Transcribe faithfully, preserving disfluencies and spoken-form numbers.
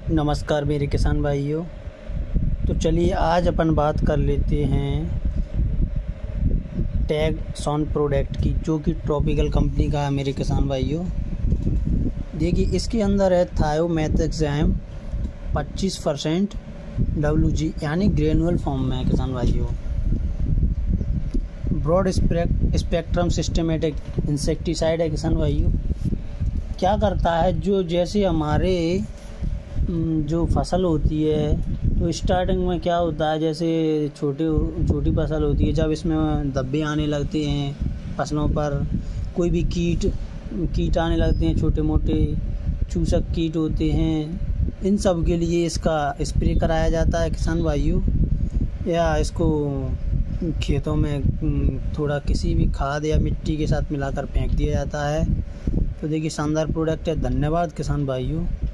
नमस्कार मेरे किसान भाइयों। तो चलिए आज अपन बात कर लेते हैं टैग सॉन प्रोडक्ट की, जो कि ट्रॉपिकल कंपनी का है मेरे किसान भाइयों। देखिए इसके अंदर है थायोमेथाक्साम पच्चीस परसेंट डब्ल्यू जी यानी ग्रेनुअल फॉर्म में है किसान भाइयों। ब्रॉड स्पेक्ट्रम सिस्टमेटिक इंसेक्टिसाइड है किसान भाइयों। क्या करता है, जो जैसे हमारे जो फसल होती है तो स्टार्टिंग में क्या होता है, जैसे छोटे छोटी फसल होती है, जब इसमें धब्बे आने लगते हैं फसलों पर, कोई भी कीट कीट आने लगते हैं, छोटे मोटे चूसक कीट होते हैं, इन सब के लिए इसका स्प्रे कराया जाता है किसान भाइयों। या इसको खेतों में थोड़ा किसी भी खाद या मिट्टी के साथ मिलाकर फेंक दिया जाता है। तो देखिए शानदार प्रोडक्ट है। धन्यवाद किसान भाइयों।